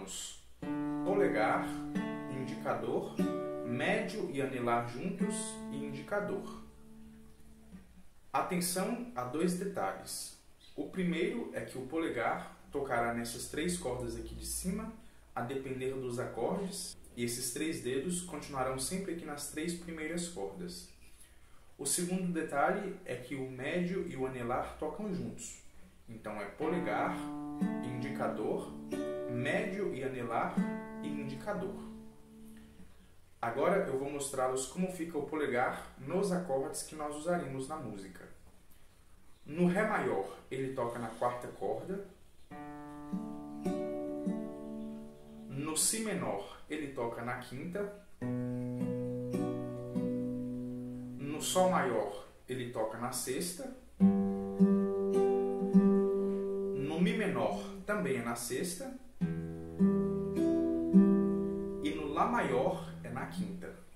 tocamos polegar, indicador, médio e anelar juntos e indicador. Atenção a dois detalhes. O primeiro é que o polegar tocará nessas três cordas aqui de cima, a depender dos acordes, e esses três dedos continuarão sempre aqui nas três primeiras cordas. O segundo detalhe é que o médio e o anelar tocam juntos. Então é polegar, indicador, médio e anelar e indicador. Agora eu vou mostrá-los como fica o polegar nos acordes que nós usaremos na música. No Ré maior, ele toca na quarta corda. No Si menor, ele toca na quinta. No Sol maior, ele toca na sexta. No Mi menor, também é na sexta. E no Lá maior, é na quinta.